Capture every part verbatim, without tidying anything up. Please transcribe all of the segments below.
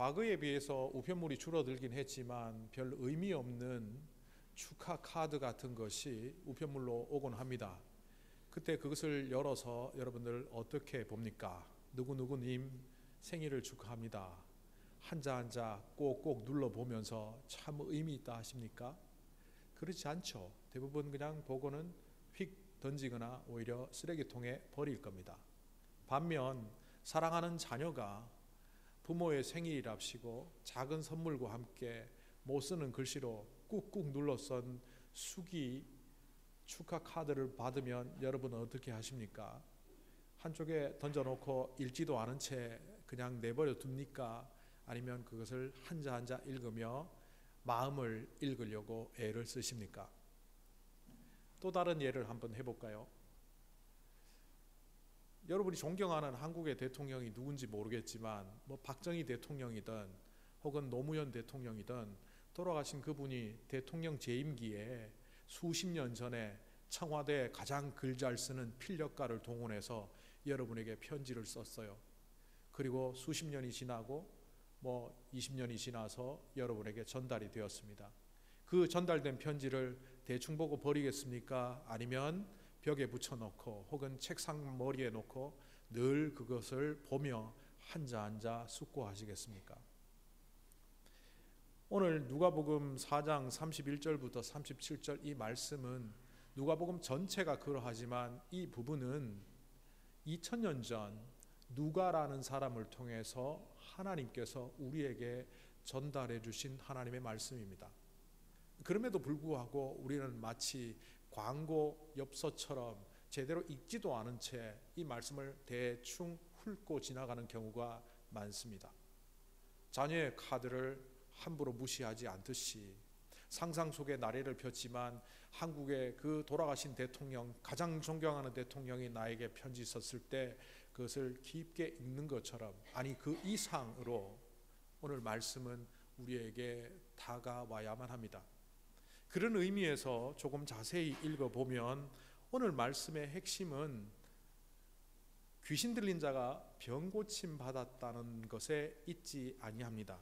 과거에 비해서 우편물이 줄어들긴 했지만 별 의미 없는 축하 카드 같은 것이 우편물로 오곤 합니다. 그때 그것을 열어서 여러분들 어떻게 봅니까? 누구누구님 생일을 축하합니다. 한자 한자 꼭꼭 눌러보면서 참 의미 있다 하십니까? 그렇지 않죠. 대부분 그냥 보고는 휙 던지거나 오히려 쓰레기통에 버릴 겁니다. 반면 사랑하는 자녀가 부모의 생일이랍시고 작은 선물과 함께 못 쓰는 글씨로 꾹꾹 눌러 쓴 수기 축하 카드를 받으면 여러분은 어떻게 하십니까? 한쪽에 던져놓고 읽지도 않은 채 그냥 내버려 둡니까? 아니면 그것을 한자 한자 읽으며 마음을 읽으려고 애를 쓰십니까? 또 다른 예를 한번 해볼까요? 여러분이 존경하는 한국의 대통령이 누군지 모르겠지만 뭐 박정희 대통령이든 혹은 노무현 대통령이든 돌아가신 그분이 대통령 재임기에 수십 년 전에 청와대에 가장 글 잘 쓰는 필력가를 동원해서 여러분에게 편지를 썼어요. 그리고 수십 년이 지나고 뭐 이십 년이 지나서 여러분에게 전달이 되었습니다. 그 전달된 편지를 대충 보고 버리겠습니까? 아니면 벽에 붙여놓고 혹은 책상 머리에 놓고 늘 그것을 보며 한자 한자 숙고하시겠습니까? 오늘 누가복음 사 장 삼십일 절부터 삼십칠 절 이 말씀은 누가복음 전체가 그러하지만 이 부분은 이천 년 전 누가라는 사람을 통해서 하나님께서 우리에게 전달해 주신 하나님의 말씀입니다. 그럼에도 불구하고 우리는 마치 광고 엽서처럼 제대로 읽지도 않은 채 이 말씀을 대충 훑고 지나가는 경우가 많습니다. 자녀의 카드를 함부로 무시하지 않듯이 상상 속에 나래를 폈지만 한국의 그 돌아가신 대통령, 가장 존경하는 대통령이 나에게 편지 썼을 때 그것을 깊게 읽는 것처럼, 아니 그 이상으로 오늘 말씀은 우리에게 다가와야만 합니다. 그런 의미에서 조금 자세히 읽어보면 오늘 말씀의 핵심은 귀신 들린 자가 병 고침 받았다는 것에 있지 아니합니다.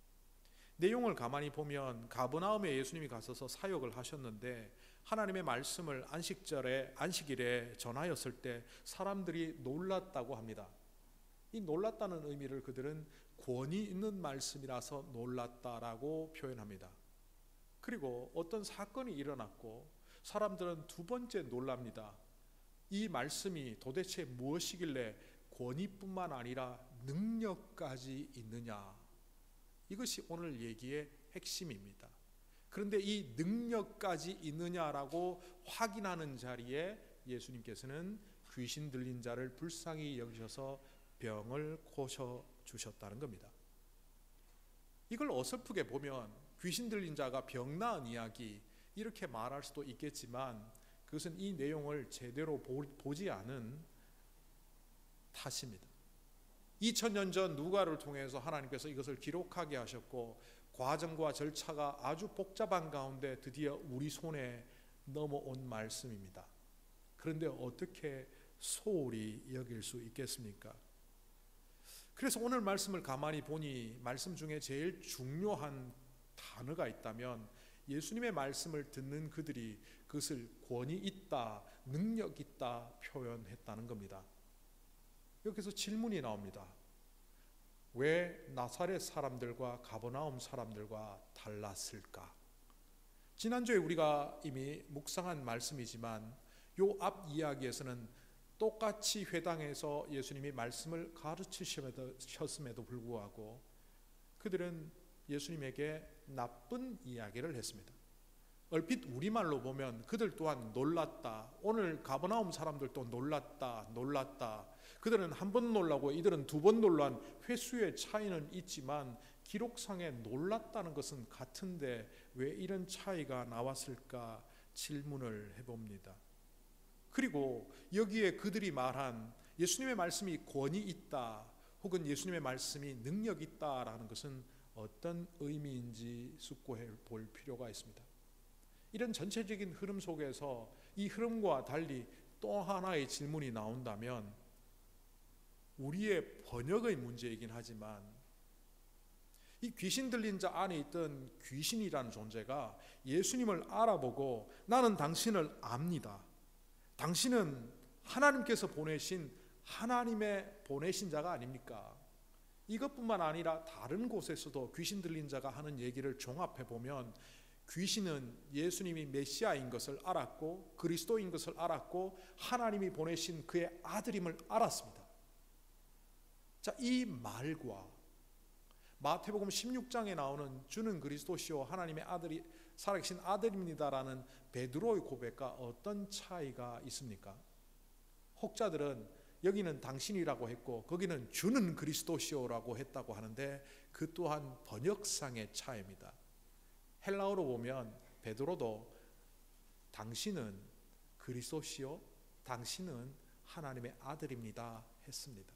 내용을 가만히 보면 가버나움에 예수님이 가셔서 사역을 하셨는데 하나님의 말씀을 안식절에 안식일에 전하였을 때 사람들이 놀랐다고 합니다. 이 놀랐다는 의미를 그들은 권위 있는 말씀이라서 놀랐다라고 표현합니다. 그리고 어떤 사건이 일어났고 사람들은 두 번째 놀랍니다. 이 말씀이 도대체 무엇이길래 권위뿐만 아니라 능력까지 있느냐. 이것이 오늘 얘기의 핵심입니다. 그런데 이 능력까지 있느냐라고 확인하는 자리에 예수님께서는 귀신 들린 자를 불쌍히 여기셔서 병을 고쳐 주셨다는 겁니다. 이걸 어설프게 보면 귀신 들린 자가 병 나은 이야기 이렇게 말할 수도 있겠지만 그것은 이 내용을 제대로 보지 않은 탓입니다. 이천 년 전 누가를 통해서 하나님께서 이것을 기록하게 하셨고 과정과 절차가 아주 복잡한 가운데 드디어 우리 손에 넘어온 말씀입니다. 그런데 어떻게 소홀히 여길 수 있겠습니까? 그래서 오늘 말씀을 가만히 보니 말씀 중에 제일 중요한 단어가 있다면 예수님의 말씀을 듣는 그들이 그것을 권위 있다, 능력 있다 표현했다는 겁니다. 여기서 질문이 나옵니다. 왜 나사렛 사람들과 가버나움 사람들과 달랐을까? 지난주에 우리가 이미 묵상한 말씀이지만 요 앞 이야기에서는 똑같이 회당에서 예수님이 말씀을 가르치셨음에도 불구하고 그들은 예수님에게 나쁜 이야기를 했습니다. 얼핏 우리말로 보면 그들 또한 놀랐다. 오늘 가버나움 사람들도 놀랐다. 놀랐다. 그들은 한 번 놀라고 이들은 두 번 놀란 횟수의 차이는 있지만 기록상에 놀랐다는 것은 같은데 왜 이런 차이가 나왔을까 질문을 해봅니다. 그리고 여기에 그들이 말한 예수님의 말씀이 권위 있다 혹은 예수님의 말씀이 능력 있다라는 것은 어떤 의미인지 숙고해 볼 필요가 있습니다. 이런 전체적인 흐름 속에서 이 흐름과 달리 또 하나의 질문이 나온다면 우리의 번역의 문제이긴 하지만 이 귀신 들린 자 안에 있던 귀신이라는 존재가 예수님을 알아보고 나는 당신을 압니다. 당신은 하나님께서 보내신 하나님의 보내신 자가 아닙니까? 이것뿐만 아니라 다른 곳에서도 귀신 들린 자가 하는 얘기를 종합해 보면 귀신은 예수님이 메시아인 것을 알았고 그리스도인 것을 알았고 하나님이 보내신 그의 아들임을 알았습니다. 자, 이 말과 마태복음 십육 장에 나오는 주는 그리스도시요 하나님의 아들이 살아계신 아들입니다라는 베드로의 고백과 어떤 차이가 있습니까? 혹자들은 여기는 당신이라고 했고 거기는 주는 그리스도시오라고 했다고 하는데 그 또한 번역상의 차이입니다. 헬라어로 보면 베드로도 당신은 그리스도시요 당신은 하나님의 아들입니다 했습니다.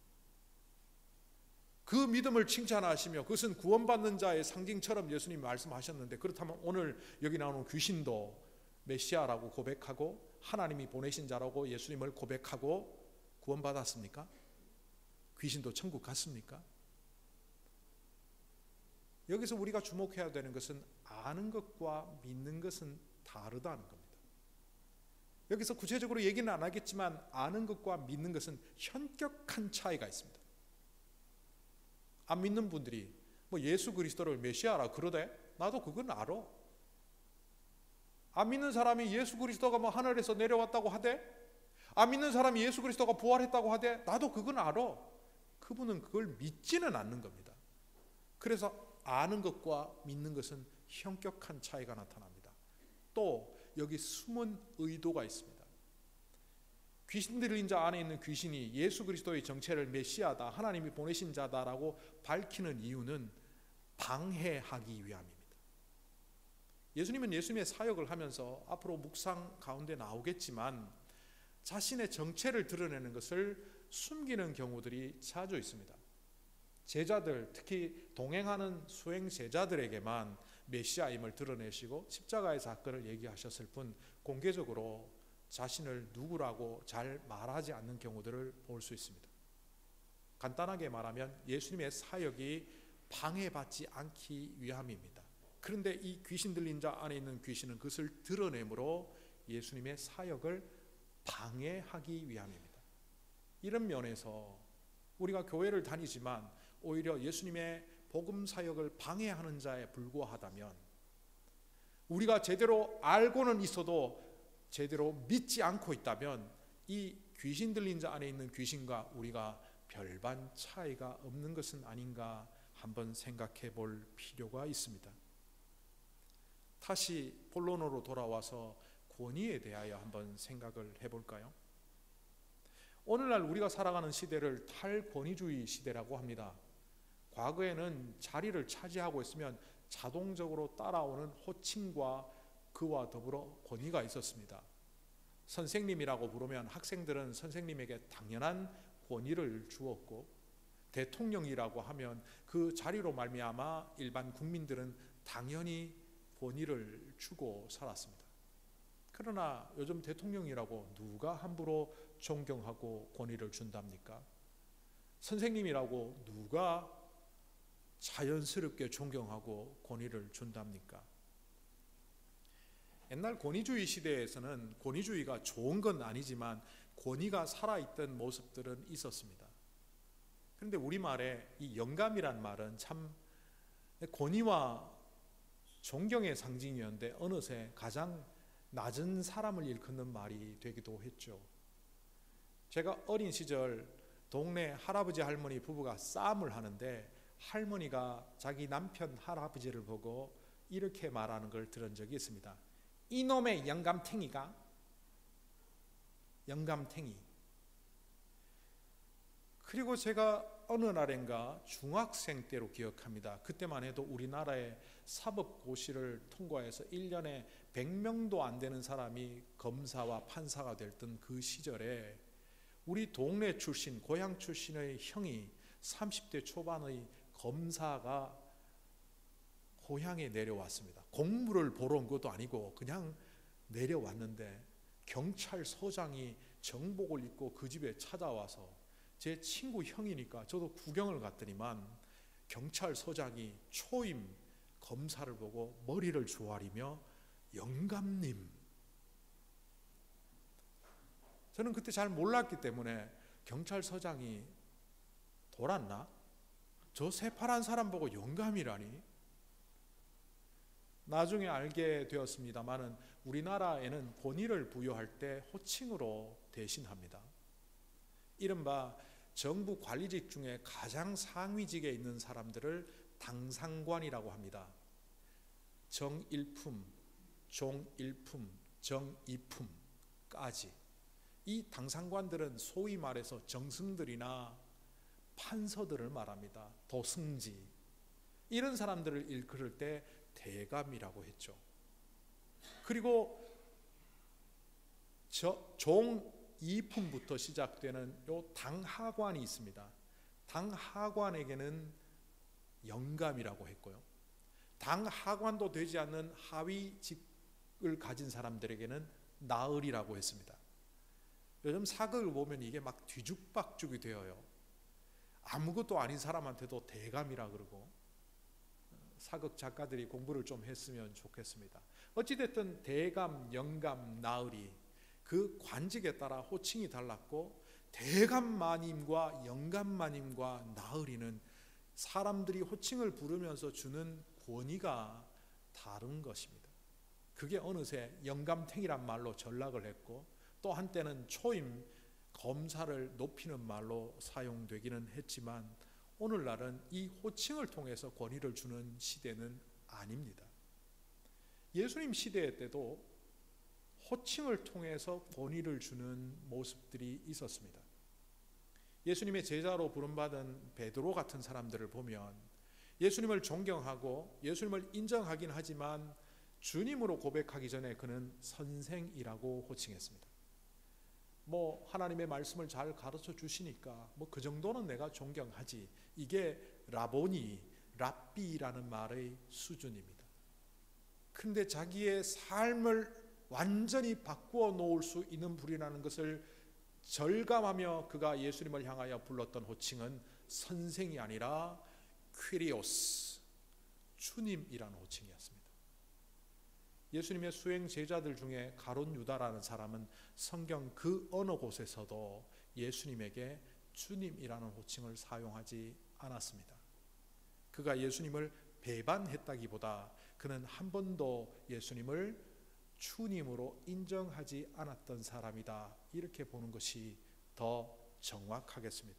그 믿음을 칭찬하시며 그것은 구원받는 자의 상징처럼 예수님이 말씀하셨는데 그렇다면 오늘 여기 나오는 귀신도 메시아라고 고백하고 하나님이 보내신 자라고 예수님을 고백하고 구원받았습니까? 귀신도 천국 갔습니까? 여기서 우리가 주목해야 되는 것은 아는 것과 믿는 것은 다르다는 겁니다. 여기서 구체적으로 얘기는 안 하겠지만 아는 것과 믿는 것은 현격한 차이가 있습니다. 안 믿는 분들이 뭐 예수 그리스도를 메시아라 그러대? 나도 그건 알아. 안 믿는 사람이 예수 그리스도가 뭐 하늘에서 내려왔다고 하대? 안 믿는 사람이 예수 그리스도가 부활했다고 하대? 나도 그건 알아. 그분은 그걸 믿지는 않는 겁니다. 그래서 아는 것과 믿는 것은 현격한 차이가 나타납니다. 또 여기 숨은 의도가 있습니다. 귀신 들린 자 안에 있는 귀신이 예수 그리스도의 정체를 메시아다, 하나님이 보내신 자다라고 밝히는 이유는 방해하기 위함입니다. 예수님은 예수님의 사역을 하면서 앞으로 묵상 가운데 나오겠지만 자신의 정체를 드러내는 것을 숨기는 경우들이 자주 있습니다. 제자들, 특히 동행하는 수행 제자들에게만 메시아임을 드러내시고 십자가의 사건을 얘기하셨을 뿐 공개적으로 자신을 누구라고 잘 말하지 않는 경우들을 볼 수 있습니다. 간단하게 말하면 예수님의 사역이 방해받지 않기 위함입니다. 그런데 이 귀신 들린 자 안에 있는 귀신은 그것을 드러내므로 예수님의 사역을 방해하기 위함입니다. 이런 면에서 우리가 교회를 다니지만 오히려 예수님의 복음 사역을 방해하는 자에 불과하다면 우리가 제대로 알고는 있어도 제대로 믿지 않고 있다면 이 귀신 들린 자 안에 있는 귀신과 우리가 별반 차이가 없는 것은 아닌가 한번 생각해 볼 필요가 있습니다. 다시 본론으로 돌아와서 권위에 대하여 한번 생각을 해볼까요? 오늘날 우리가 살아가는 시대를 탈권위주의 시대라고 합니다. 과거에는 자리를 차지하고 있으면 자동적으로 따라오는 호칭과 그와 더불어 권위가 있었습니다. 선생님이라고 부르면 학생들은 선생님에게 당연한 권위를 주었고 대통령이라고 하면 그 자리로 말미암아 일반 국민들은 당연히 권위를 주고 살았습니다. 그러나 요즘 대통령이라고 누가 함부로 존경하고 권위를 준답니까? 선생님이라고 누가 자연스럽게 존경하고 권위를 준답니까? 옛날 권위주의 시대에서는 권위주의가 좋은 건 아니지만 권위가 살아있던 모습들은 있었습니다. 그런데 우리말에 이 영감이란 말은 참 권위와 존경의 상징이었는데 어느새 가장 낮은 사람을 일컫는 말이 되기도 했죠. 제가 어린 시절 동네 할아버지 할머니 부부가 싸움을 하는데 할머니가 자기 남편 할아버지를 보고 이렇게 말하는 걸 들은 적이 있습니다. 이놈의 영감탱이가 영감탱이. 그리고 제가 어느 날인가 중학생 때로 기억합니다. 그때만 해도 우리나라의 사법고시를 통과해서 일 년에 백 명도 안 되는 사람이 검사와 판사가 됐던 그 시절에 우리 동네 출신, 고향 출신의 형이 삼십 대 초반의 검사가 고향에 내려왔습니다. 공무를 보러 온 것도 아니고 그냥 내려왔는데 경찰서장이 정복을 입고 그 집에 찾아와서 제 친구 형이니까 저도 구경을 갔더니만 경찰서장이 초임 검사를 보고 머리를 조아리며 영감님. 저는 그때 잘 몰랐기 때문에 경찰서장이 돌았나? 저 새파란 사람 보고 영감이라니? 나중에 알게 되었습니다마는 우리나라에는 권위를 부여할 때 호칭으로 대신합니다. 이른바 정부 관리직 중에 가장 상위직에 있는 사람들을 당상관이라고 합니다. 정일품, 종일품, 정이품까지. 이 당상관들은 소위 말해서 정승들이나 판서들을 말합니다. 도승지. 이런 사람들을 일컬을 때 대감이라고 했죠. 그리고 저 종이품부터 시작되는 요 당하관이 있습니다. 당하관에게는 영감이라고 했고요. 당하관도 되지 않는 하위직을 가진 사람들에게는 나으리라고 했습니다. 요즘 사극을 보면 이게 막 뒤죽박죽이 되어요. 아무것도 아닌 사람한테도 대감이라 그러고. 사극 작가들이 공부를 좀 했으면 좋겠습니다. 어찌됐든 대감, 영감, 나으리 그 관직에 따라 호칭이 달랐고, 대감마님과 영감마님과 나으리는 사람들이 호칭을 부르면서 주는 권위가 다른 것입니다. 그게 어느새 영감탱이란 말로 전락을 했고, 또 한때는 초임 검사를 높이는 말로 사용되기는 했지만, 오늘날은 이 호칭을 통해서 권위를 주는 시대는 아닙니다. 예수님 시대 때도 호칭을 통해서 권위를 주는 모습들이 있었습니다. 예수님의 제자로 부름받은 베드로 같은 사람들을 보면 예수님을 존경하고 예수님을 인정하긴 하지만 주님으로 고백하기 전에 그는 선생이라고 호칭했습니다. 뭐 하나님의 말씀을 잘 가르쳐 주시니까 뭐 그 정도는 내가 존경하지. 이게 라보니, 랍비라는 말의 수준입니다. 그런데 자기의 삶을 완전히 바꾸어 놓을 수 있는 분이라는 것을 절감하며 그가 예수님을 향하여 불렀던 호칭은 선생이 아니라 퀴리오스, 주님이라는 호칭이었습니다. 예수님의 수행 제자들 중에 가룟 유다라는 사람은 성경 그 어느 곳에서도 예수님에게 주님이라는 호칭을 사용하지 않았습니다. 그가 예수님을 배반했다기보다 그는 한 번도 예수님을 주님으로 인정하지 않았던 사람이다, 이렇게 보는 것이 더 정확하겠습니다.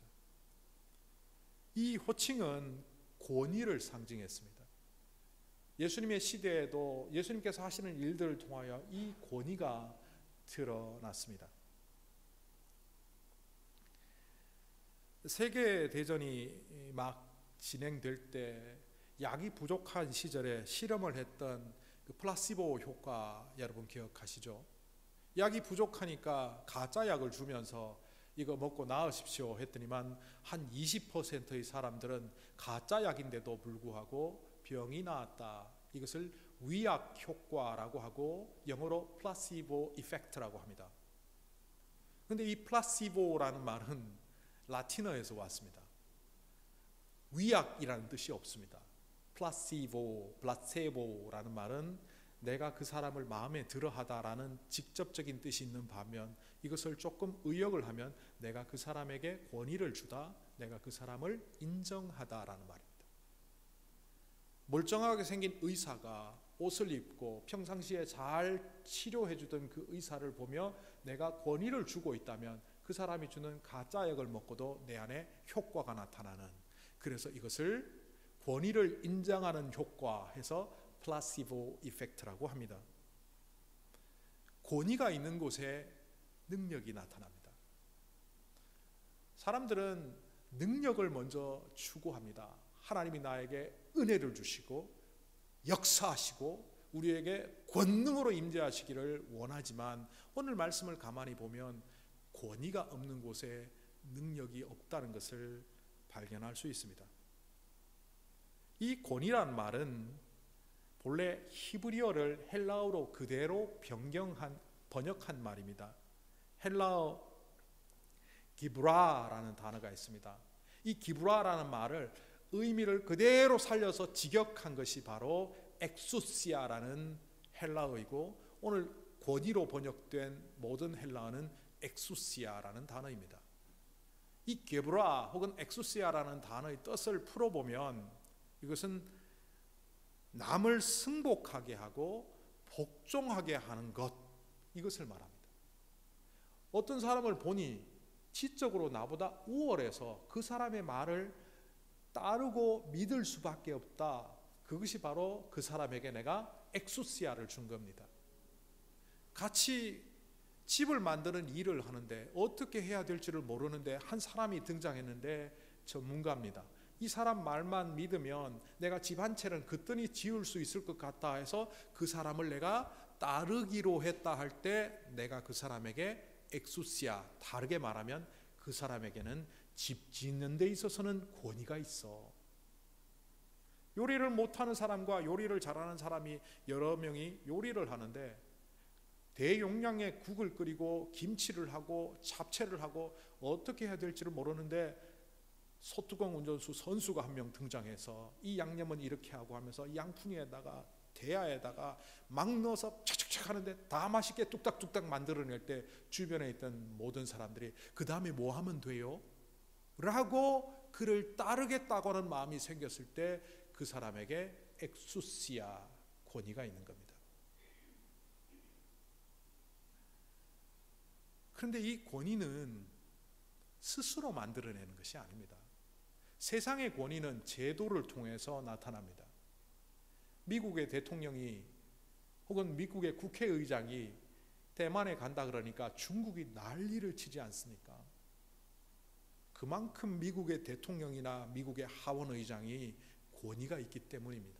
이 호칭은 권위를 상징했습니다. 예수님의 시대에도 예수님께서 하시는 일들을 통하여 이 권위가 드러났습니다. 세계대전이 막 진행될 때 약이 부족한 시절에 실험을 했던 그 플라시보 효과 여러분 기억하시죠? 약이 부족하니까 가짜 약을 주면서 이거 먹고 나으십시오 했더니만 한 이십 퍼센트의 사람들은 가짜 약인데도 불구하고 병이 나았다. 이것을 위약 효과라고 하고 영어로 플라시보 이펙트라고 합니다. 그런데 이 플라시보라는 말은 라틴어에서 왔습니다. 위약이라는 뜻이 없습니다. 플라시보, 플라세보라는 말은 내가 그 사람을 마음에 들어하다라는 직접적인 뜻이 있는 반면, 이것을 조금 의역을 하면 내가 그 사람에게 권위를 주다, 내가 그 사람을 인정하다라는 말입니다. 멀쩡하게 생긴 의사가 옷을 입고 평상시에 잘 치료해 주던 그 의사를 보며 내가 권위를 주고 있다면 그 사람이 주는 가짜 약을 먹고도 내 안에 효과가 나타나는, 그래서 이것을 권위를 인정하는 효과 해서 플라시보 이펙트라고 합니다. 권위가 있는 곳에 능력이 나타납니다. 사람들은 능력을 먼저 추구합니다. 하나님이 나에게 은혜를 주시고 역사하시고 우리에게 권능으로 임재하시기를 원하지만, 오늘 말씀을 가만히 보면 권위가 없는 곳에 능력이 없다는 것을 발견할 수 있습니다. 이 권위란 말은 본래 히브리어를 헬라어로 그대로 변경한 번역한 말입니다. 헬라어 기브라라는 단어가 있습니다. 이 기브라라는 말을 의미를 그대로 살려서 직역한 것이 바로 엑수시아라는 헬라어이고 오늘 권위로 번역된 모든 헬라어는 엑수시아라는 단어입니다. 이 게브라 혹은 엑수시아라는 단어의 뜻을 풀어보면 이것은 남을 승복하게 하고 복종하게 하는 것, 이것을 말합니다. 어떤 사람을 보니 지적으로 나보다 우월해서 그 사람의 말을 따르고 믿을 수밖에 없다. 그것이 바로 그 사람에게 내가 엑수시아를 준 겁니다. 같이 집을 만드는 일을 하는데 어떻게 해야 될지를 모르는데 한 사람이 등장했는데 전문가입니다. 이 사람 말만 믿으면 내가 집 한 채는 그뜬히 지을 수 있을 것 같다 해서 그 사람을 내가 따르기로 했다 할 때 내가 그 사람에게 엑수시아, 다르게 말하면 그 사람에게는 집 짓는 데 있어서는 권위가 있어. 요리를 못하는 사람과 요리를 잘하는 사람이 여러 명이 요리를 하는데 대용량의 국을 끓이고 김치를 하고 잡채를 하고 어떻게 해야 될지를 모르는데 소뚜껑 운전수 선수가 한 명 등장해서 이 양념은 이렇게 하고 하면서 양푼에다가 대야에다가 막 넣어서 착착착 하는데 다 맛있게 뚝딱뚝딱 만들어낼 때 주변에 있던 모든 사람들이 그 다음에 뭐 하면 돼요? 라고 그를 따르겠다고 하는 마음이 생겼을 때 그 사람에게 엑수시아, 권위가 있는 겁니다. 그런데 이 권위는 스스로 만들어내는 것이 아닙니다. 세상의 권위는 제도를 통해서 나타납니다. 미국의 대통령이 혹은 미국의 국회의장이 대만에 간다 그러니까 중국이 난리를 치지 않습니까? 그만큼 미국의 대통령이나 미국의 하원의장이 권위가 있기 때문입니다.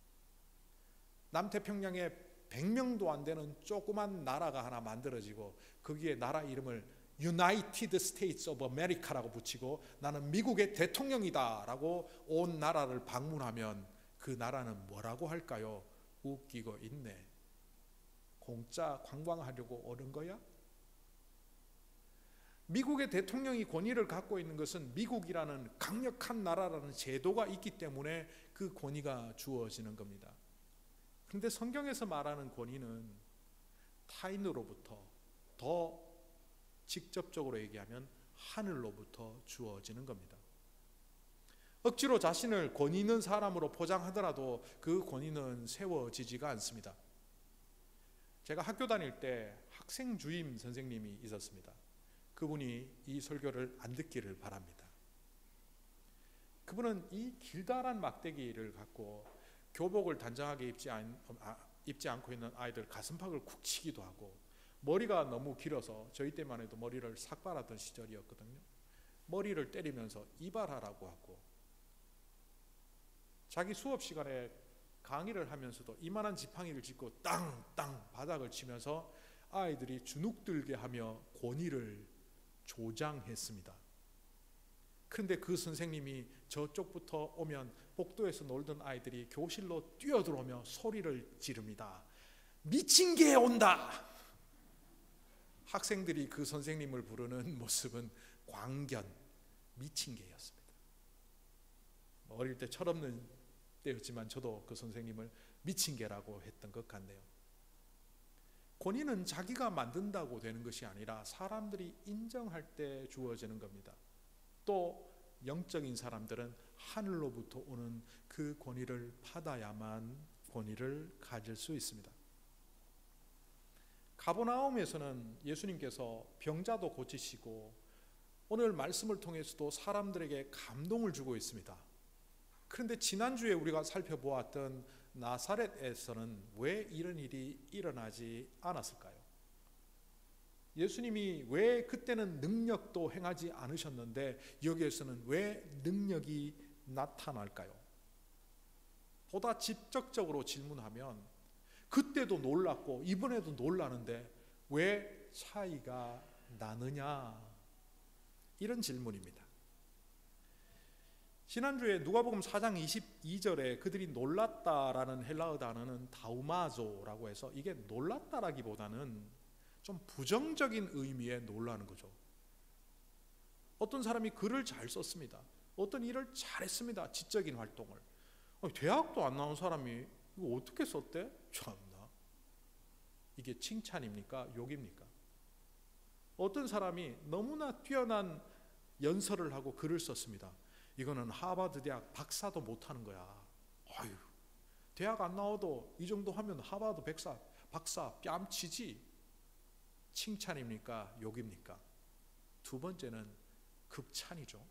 남태평양에 백 명도 안 되는 조그만 나라가 하나 만들어지고 거기에 나라 이름을 United States of America라고 붙이고 나는 미국의 대통령이다 라고 온 나라를 방문하면 그 나라는 뭐라고 할까요? 웃기고 있네. 공짜 관광하려고 오는 거야? 미국의 대통령이 권위를 갖고 있는 것은 미국이라는 강력한 나라라는 제도가 있기 때문에 그 권위가 주어지는 겁니다. 그런데 성경에서 말하는 권위는 타인으로부터, 더 직접적으로 얘기하면 하늘로부터 주어지는 겁니다. 억지로 자신을 권위 있는 사람으로 포장하더라도 그 권위는 세워지지가 않습니다. 제가 학교 다닐 때 학생 주임 선생님이 있었습니다. 그분이 이 설교를 안 듣기를 바랍니다. 그분은 이 길다란 막대기를 갖고 교복을 단정하게 입지, 않, 아, 입지 않고 있는 아이들 가슴팍을 쿡 치기도 하고 머리가 너무 길어서 저희 때만 해도 머리를 삭발하던 시절이었거든요. 머리를 때리면서 이발하라고 하고 자기 수업 시간에 강의를 하면서도 이만한 지팡이를 짚고 땅땅 바닥을 치면서 아이들이 주눅들게 하며 권위를 조장했습니다. 그런데 그 선생님이 저쪽부터 오면 복도에서 놀던 아이들이 교실로 뛰어들어오며 소리를 지릅니다. 미친 개 온다! 학생들이 그 선생님을 부르는 모습은 광견, 미친 개였습니다. 어릴 때 철없는 때였지만 저도 그 선생님을 미친 개라고 했던 것 같네요. 권위는 자기가 만든다고 되는 것이 아니라 사람들이 인정할 때 주어지는 겁니다. 또 영적인 사람들은 하늘로부터 오는 그 권위를 받아야만 권위를 가질 수 있습니다. 가버나움에서는 예수님께서 병자도 고치시고 오늘 말씀을 통해서도 사람들에게 감동을 주고 있습니다. 그런데 지난주에 우리가 살펴보았던 나사렛에서는 왜 이런 일이 일어나지 않았을까요? 예수님이 왜 그때는 능력도 행하지 않으셨는데 여기에서는 왜 능력이 나타날까요? 보다 직접적으로 질문하면 그때도 놀랐고 이번에도 놀라는데 왜 차이가 나느냐? 이런 질문입니다. 지난주에 누가복음 사 장 이십이 절에 그들이 놀랐다라는 헬라어 단어는 다우마조라고 해서 이게 놀랐다라기보다는 좀 부정적인 의미의 놀라는 거죠. 어떤 사람이 글을 잘 썼습니다. 어떤 일을 잘했습니다. 지적인 활동을. 대학도 안 나온 사람이 이거 어떻게 썼대? 참나. 이게 칭찬입니까? 욕입니까? 어떤 사람이 너무나 뛰어난 연설을 하고 글을 썼습니다. 이거는 하버드 대학 박사도 못하는 거야. 아유, 대학 안 나와도 이 정도 하면 하버드 백사, 박사 뺨치지. 칭찬입니까? 욕입니까? 두 번째는 극찬이죠.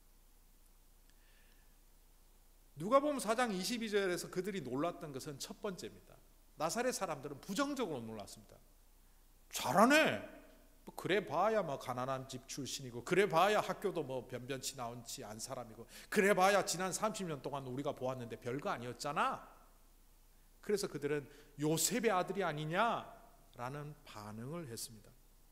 누가복음 사 장 이십이 절에서 그들이 놀랐던 것은 첫 번째입니다. 나사렛 사람들은 부정적으로 놀랐습니다. 잘하네. 뭐 그래 봐야 뭐 가난한 집 출신이고, 그래 봐야 학교도 뭐 변변치 나온치 안 사람이고, 그래 봐야 지난 삼십 년 동안 우리가 보았는데 별거 아니었잖아. 그래서 그들은 요셉의 아들이 아니냐라는 반응을 했습니다.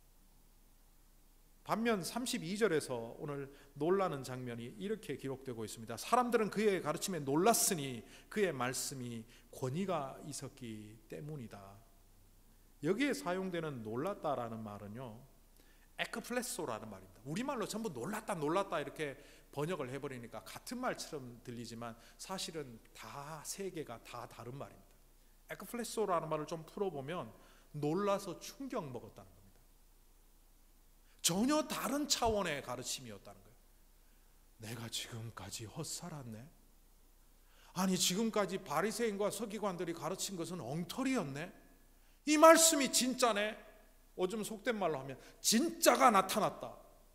반면 삼십이 절에서 오늘 놀라는 장면이 이렇게 기록되고 있습니다. 사람들은 그의 가르침에 놀랐으니 그의 말씀이 권위가 있었기 때문이다. 여기에 사용되는 놀랐다라는 말은요, 에크플레소라는 말입니다. 우리말로 전부 놀랐다 놀랐다 이렇게 번역을 해버리니까 같은 말처럼 들리지만 사실은 다 세 개가 다 다른 말입니다. 에크플레소라는 말을 좀 풀어보면 놀라서 충격 먹었다는 겁니다. 전혀 다른 차원의 가르침이었다는 거예요. 내가 지금까지 헛살았네. 아니 지금까지 바리새인과 서기관들이 가르친 것은 엉터리였네. 이 말씀이 진짜네. 요즘 속된 말로 하면 진짜가 나타났다.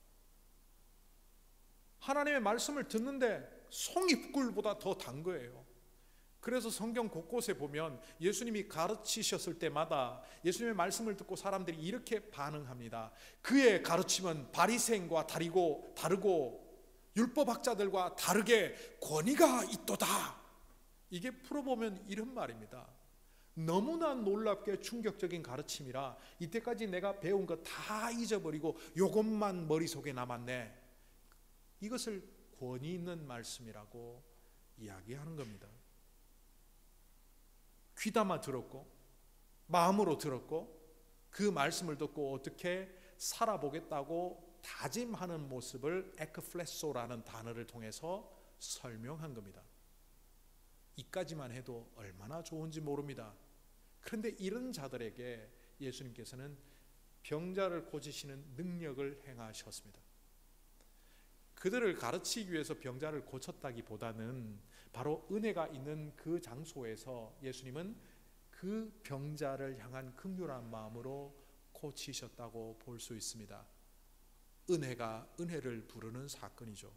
하나님의 말씀을 듣는데 송이꿀보다 더 단 거예요. 그래서 성경 곳곳에 보면 예수님이 가르치셨을 때마다 예수님의 말씀을 듣고 사람들이 이렇게 반응합니다. 그의 가르침은 바리새인과 다르고 다르고 율법학자들과 다르게 권위가 있도다. 이게 풀어보면 이런 말입니다. 너무나 놀랍게 충격적인 가르침이라 이때까지 내가 배운 거 다 잊어버리고 이것만 머릿속에 남았네. 이것을 권위 있는 말씀이라고 이야기하는 겁니다. 귀담아 들었고 마음으로 들었고 그 말씀을 듣고 어떻게 살아보겠다고 다짐하는 모습을 에크플레소라는 단어를 통해서 설명한 겁니다. 이까지만 해도 얼마나 좋은지 모릅니다. 그런데 이런 자들에게 예수님께서는 병자를 고치시는 능력을 행하셨습니다. 그들을 가르치기 위해서 병자를 고쳤다기보다는 바로 은혜가 있는 그 장소에서 예수님은 그 병자를 향한 긍휼한 마음으로 고치셨다고 볼 수 있습니다. 은혜가 은혜를 부르는 사건이죠.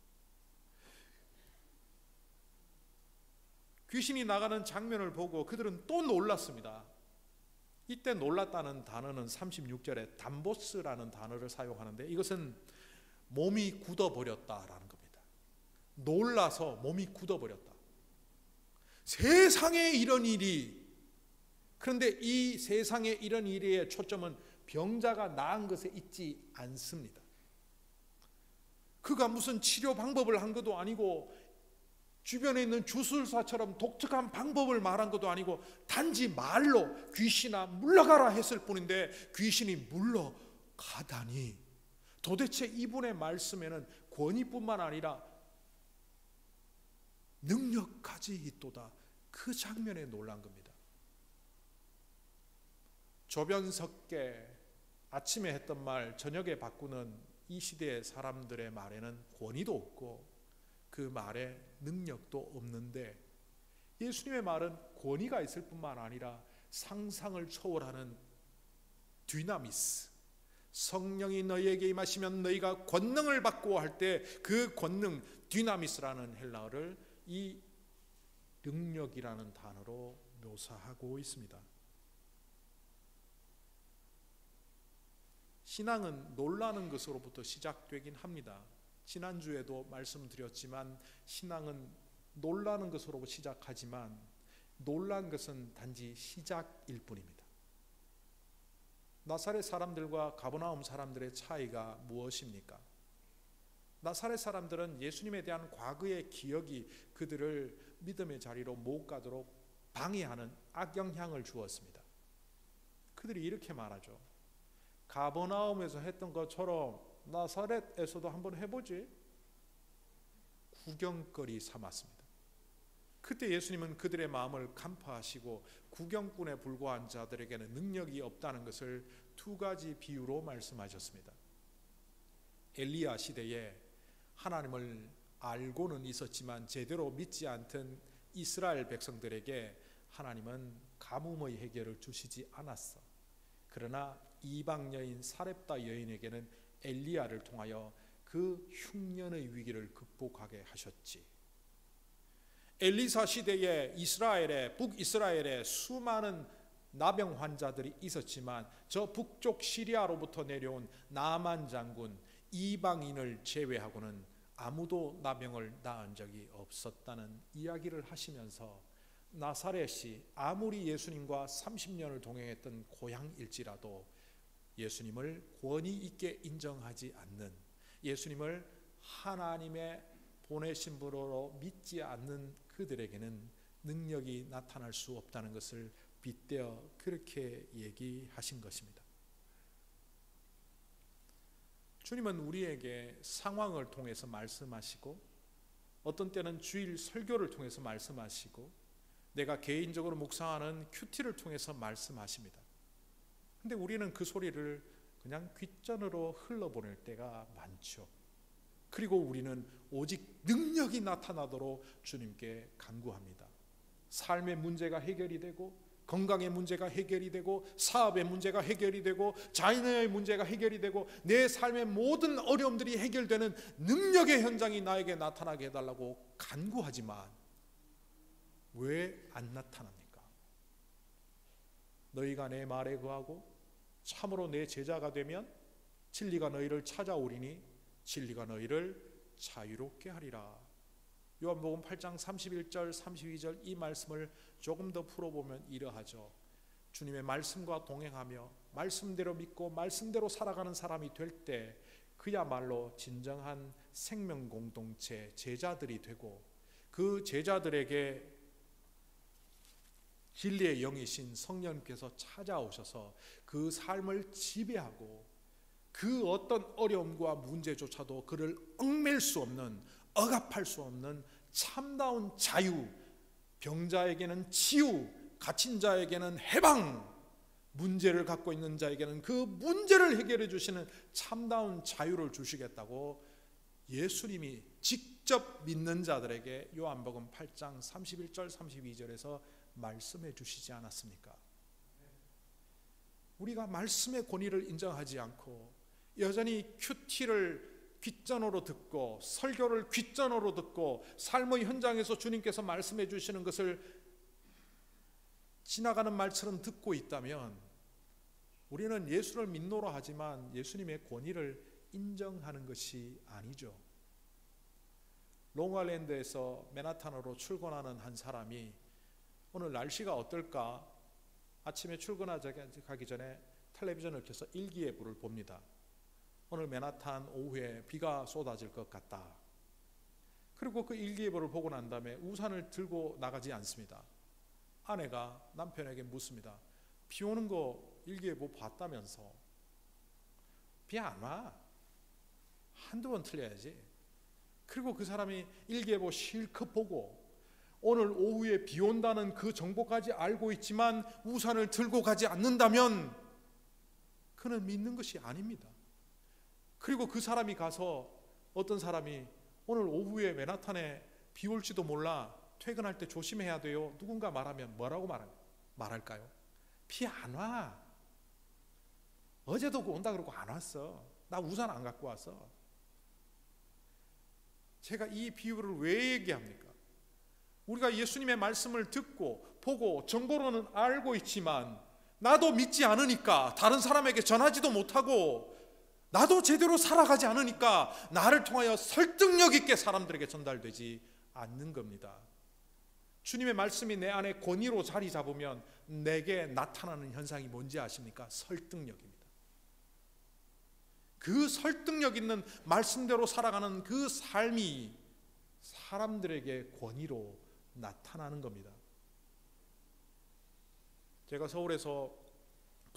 귀신이 나가는 장면을 보고 그들은 또 놀랐습니다. 이때 놀랐다는 단어는 삼십육 절에 담보스라는 단어를 사용하는데 이것은 몸이 굳어버렸다라는 겁니다. 놀라서 몸이 굳어버렸다. 세상에 이런 일이, 그런데 이 세상에 이런 일의 초점은 병자가 나은 것에 있지 않습니다. 그가 무슨 치료 방법을 한 것도 아니고 주변에 있는 주술사처럼 독특한 방법을 말한 것도 아니고 단지 말로 귀신아 물러가라 했을 뿐인데 귀신이 물러가다니 도대체 이분의 말씀에는 권위뿐만 아니라 능력까지 있도다. 그 장면에 놀란 겁니다. 조변석계 아침에 했던 말 저녁에 바꾸는 이 시대의 사람들의 말에는 권위도 없고 그 말에 능력도 없는데 예수님의 말은 권위가 있을 뿐만 아니라 상상을 초월하는 디나미스, 성령이 너희에게 임하시면 너희가 권능을 받고 할 때 그 권능 디나미스라는 헬라어를 이 능력이라는 단어로 묘사하고 있습니다. 신앙은 놀라는 것으로부터 시작되긴 합니다. 지난주에도 말씀드렸지만 신앙은 놀라는 것으로 시작하지만 놀란 것은 단지 시작일 뿐입니다. 나사렛 사람들과 가버나움 사람들의 차이가 무엇입니까? 나사렛 사람들은 예수님에 대한 과거의 기억이 그들을 믿음의 자리로 못 가도록 방해하는 악영향을 주었습니다. 그들이 이렇게 말하죠. 가버나움에서 했던 것처럼 나사렛에서도 한번 해보지. 구경거리 삼았습니다. 그때 예수님은 그들의 마음을 간파하시고 구경꾼에 불과한 자들에게는 능력이 없다는 것을 두 가지 비유로 말씀하셨습니다. 엘리야 시대에 하나님을 알고는 있었지만 제대로 믿지 않던 이스라엘 백성들에게 하나님은 가뭄의 해결을 주시지 않았어. 그러나 이방 여인 사렙다 여인에게는 엘리야를 통하여 그 흉년의 위기를 극복하게 하셨지. 엘리사 시대에 이스라엘에 북이스라엘에 수많은 나병 환자들이 있었지만 저 북쪽 시리아로부터 내려온 나만 장군 이방인을 제외하고는 아무도 나병을 낳은 적이 없었다는 이야기를 하시면서 나사렛이 아무리 예수님과 삼십 년을 동행했던 고향일지라도 예수님을 권위 있게 인정하지 않는, 예수님을 하나님의 보내신 분으로 믿지 않는 그들에게는 능력이 나타날 수 없다는 것을 빗대어 그렇게 얘기하신 것입니다. 주님은 우리에게 상황을 통해서 말씀하시고 어떤 때는 주일 설교를 통해서 말씀하시고 내가 개인적으로 묵상하는 큐티를 통해서 말씀하십니다. 근데 우리는 그 소리를 그냥 귓전으로 흘러보낼 때가 많죠. 그리고 우리는 오직 능력이 나타나도록 주님께 간구합니다. 삶의 문제가 해결이 되고 건강의 문제가 해결이 되고 사업의 문제가 해결이 되고 자녀의 문제가 해결이 되고 내 삶의 모든 어려움들이 해결되는 능력의 현장이 나에게 나타나게 해달라고 간구하지만 왜 안 나타납니까? 너희가 내 말에 거하고 참으로 내 제자가 되면 진리가 너희를 찾아오리니 진리가 너희를 자유롭게 하리라. 요한복음 팔 장 삼십일 절 삼십이 절 이 말씀을 조금 더 풀어보면 이러하죠. 주님의 말씀과 동행하며 말씀대로 믿고 말씀대로 살아가는 사람이 될 때 그야말로 진정한 생명 공동체 제자들이 되고 그 제자들에게 진리의 영이신 성령께서 찾아오셔서 그 삶을 지배하고 그 어떤 어려움과 문제조차도 그를 얽맬 수 없는, 억압할 수 없는 참다운 자유, 병자에게는 치유, 갇힌 자에게는 해방, 문제를 갖고 있는 자에게는 그 문제를 해결해 주시는 참다운 자유를 주시겠다고 예수님이 직접 믿는 자들에게 요한복음 팔 장 삼십일 절 삼십이 절에서 말씀해 주시지 않았습니까? 우리가 말씀의 권위를 인정하지 않고 여전히 큐티를 귓전으로 듣고 설교를 귓전으로 듣고 삶의 현장에서 주님께서 말씀해 주시는 것을 지나가는 말처럼 듣고 있다면 우리는 예수를 믿노라 하지만 예수님의 권위를 인정하는 것이 아니죠. 롱아일랜드에서 맨하탄으로 출근하는 한 사람이 오늘 날씨가 어떨까? 아침에 출근하기 전에 텔레비전을 켜서 일기예보를 봅니다. 오늘 맨하탄 오후에 비가 쏟아질 것 같다. 그리고 그 일기예보를 보고 난 다음에 우산을 들고 나가지 않습니다. 아내가 남편에게 묻습니다. 비 오는 거 일기예보 봤다면서? 비 안 와. 한두 번 틀려야지. 그리고 그 사람이 일기예보 실컷 보고 오늘 오후에 비 온다는 그 정보까지 알고 있지만 우산을 들고 가지 않는다면 그는 믿는 것이 아닙니다. 그리고 그 사람이 가서 어떤 사람이 오늘 오후에 맨하탄에 비 올지도 몰라 퇴근할 때 조심해야 돼요. 누군가 말하면 뭐라고 말할, 말할까요? 비 안 와. 어제도 온다 그러고 안 왔어. 나 우산 안 갖고 왔어. 제가 이 비유를 왜 얘기합니까? 우리가 예수님의 말씀을 듣고 보고 정보로는 알고 있지만 나도 믿지 않으니까 다른 사람에게 전하지도 못하고 나도 제대로 살아가지 않으니까 나를 통하여 설득력 있게 사람들에게 전달되지 않는 겁니다. 주님의 말씀이 내 안에 권위로 자리 잡으면 내게 나타나는 현상이 뭔지 아십니까? 설득력입니다. 그 설득력 있는 말씀대로 살아가는 그 삶이 사람들에게 권위로 나타나는 겁니다. 제가 서울에서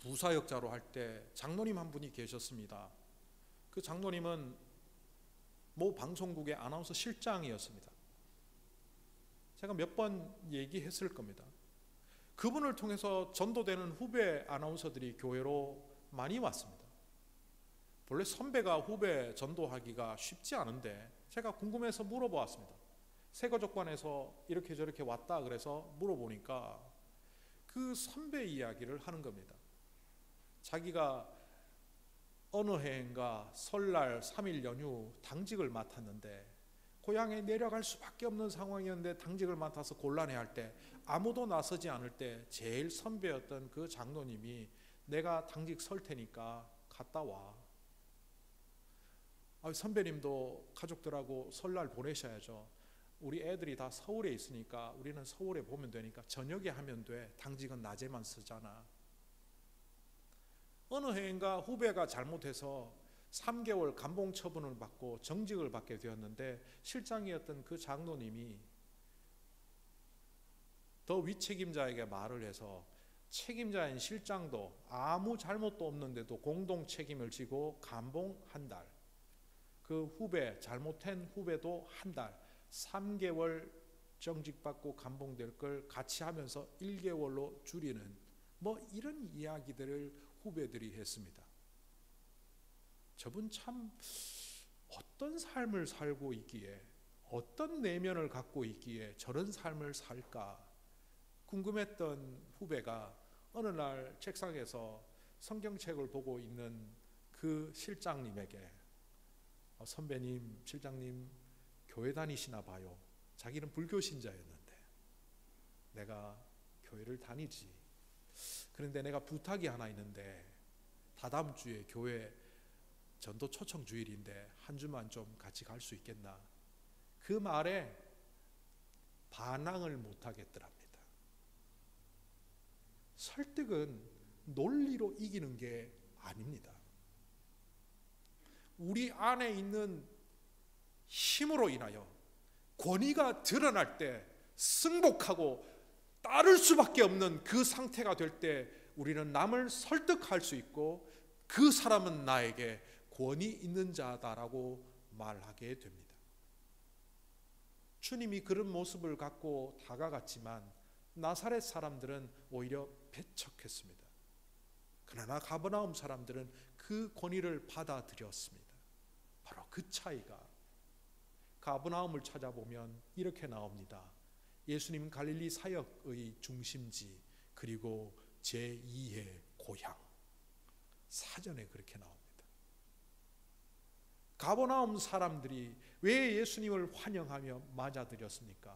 부사역자로 할 때 장로님 한 분이 계셨습니다. 그 장로님은 모 방송국의 아나운서 실장이었습니다. 제가 몇 번 얘기했을 겁니다. 그분을 통해서 전도되는 후배 아나운서들이 교회로 많이 왔습니다. 원래 선배가 후배 전도하기가 쉽지 않은데 제가 궁금해서 물어보았습니다. 세거족관에서 이렇게 저렇게 왔다 그래서 물어보니까 그 선배 이야기를 하는 겁니다. 자기가 어느 해인가 설날 삼 일 연휴 당직을 맡았는데 고향에 내려갈 수밖에 없는 상황이었는데 당직을 맡아서 곤란해할 때 아무도 나서지 않을 때 제일 선배였던 그 장로님이 내가 당직 설 테니까 갔다 와. 아, 선배님도 가족들하고 설날 보내셔야죠. 우리 애들이 다 서울에 있으니까 우리는 서울에 보면 되니까 저녁에 하면 돼. 당직은 낮에만 쓰잖아. 어느 해인가 후배가 잘못해서 삼 개월 감봉 처분을 받고 정직을 받게 되었는데 실장이었던 그 장로님이 더 위책임자에게 말을 해서 책임자인 실장도 아무 잘못도 없는데도 공동 책임을 지고 감봉 한 달, 그 후배 잘못한 후배도 한 달, 삼 개월 정직받고 감봉될 걸 같이 하면서 일 개월로 줄이는 뭐 이런 이야기들을 후배들이 했습니다. 저분 참 어떤 삶을 살고 있기에, 어떤 내면을 갖고 있기에 저런 삶을 살까 궁금했던 후배가 어느 날 책상에서 성경책을 보고 있는 그 실장님에게 어, 선배님, 실장님 교회 다니시나 봐요. 자기는 불교 신자였는데 내가 교회를 다니지. 그런데 내가 부탁이 하나 있는데 다다음 주에 교회 전도 초청 주일인데 한 주만 좀 같이 갈 수 있겠나? 그 말에 반항을 못 하겠더랍니다. 설득은 논리로 이기는 게 아닙니다. 우리 안에 있는 힘으로 인하여 권위가 드러날 때 승복하고 따를 수밖에 없는 그 상태가 될 때 우리는 남을 설득할 수 있고 그 사람은 나에게 권위 있는 자다라고 말하게 됩니다. 주님이 그런 모습을 갖고 다가갔지만 나사렛 사람들은 오히려 배척했습니다. 그러나 가버나움 사람들은 그 권위를 받아들였습니다. 바로 그 차이가 가버나움을 찾아보면 이렇게 나옵니다. 예수님 갈릴리 사역의 중심지 그리고 제이의 고향, 사전에 그렇게 나옵니다. 가버나움 사람들이 왜 예수님을 환영하며 맞아들였습니까?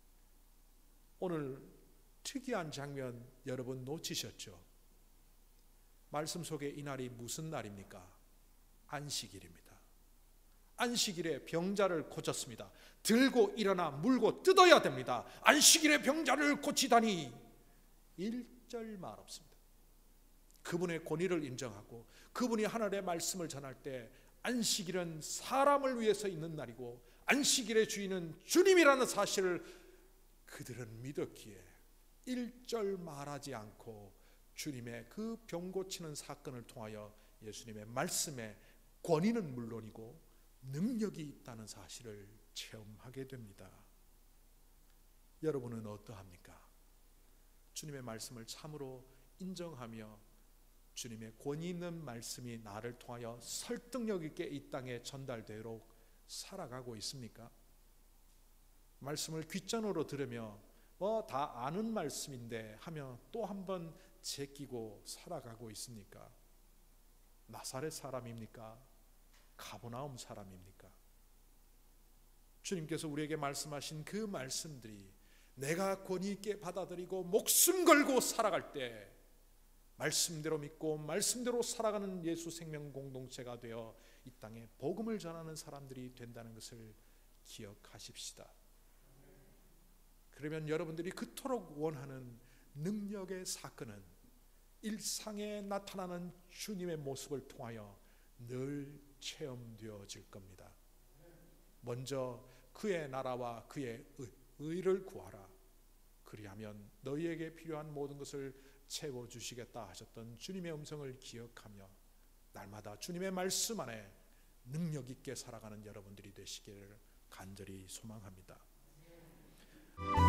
오늘 특이한 장면 여러분 놓치셨죠? 말씀 속에 이 날이 무슨 날입니까? 안식일입니다. 안식일에 병자를 고쳤습니다. 들고 일어나 물고 뜯어야 됩니다. 안식일에 병자를 고치다니 일절 말 없습니다. 그분의 권위를 인정하고 그분이 하늘의 말씀을 전할 때 안식일은 사람을 위해서 있는 날이고 안식일의 주인은 주님이라는 사실을 그들은 믿었기에 일절 말하지 않고 주님의 그 병 고치는 사건을 통하여 예수님의 말씀에 권위는 물론이고 능력이 있다는 사실을 체험하게 됩니다. 여러분은 어떠합니까? 주님의 말씀을 참으로 인정하며 주님의 권위 있는 말씀이 나를 통하여 설득력 있게 이 땅에 전달되도록 살아가고 있습니까? 말씀을 귓전으로 들으며 뭐 다 아는 말씀인데 하며 또 한 번 제끼고 살아가고 있습니까? 나사렛 사람입니까? 가버나움 사람입니까? 주님께서 우리에게 말씀하신 그 말씀들이 내가 권위 있게 받아들이고 목숨 걸고 살아갈 때 말씀대로 믿고 말씀대로 살아가는 예수 생명 공동체가 되어 이 땅에 복음을 전하는 사람들이 된다는 것을 기억하십시다. 그러면 여러분들이 그토록 원하는 능력의 사건은 일상에 나타나는 주님의 모습을 통하여 늘 체험되어질 겁니다. 먼저 그의 나라와 그의 의를 구하라. 그리하면 너희에게 필요한 모든 것을 채워주시겠다 하셨던 주님의 음성을 기억하며 날마다 주님의 말씀 안에 능력 있게 살아가는 여러분들이 되시기를 간절히 소망합니다.